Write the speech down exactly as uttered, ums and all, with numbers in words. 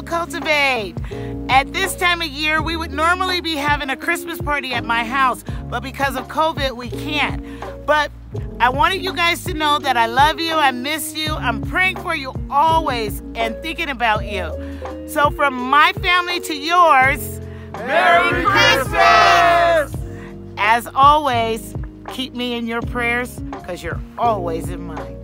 Cultivate. At this time of year, we would normally be having a Christmas party at my house, but because of COVID, we can't. But I wanted you guys to know that I love you, I miss you, I'm praying for you always and thinking about you. So from my family to yours, Merry Christmas! As always, keep me in your prayers because you're always in mine.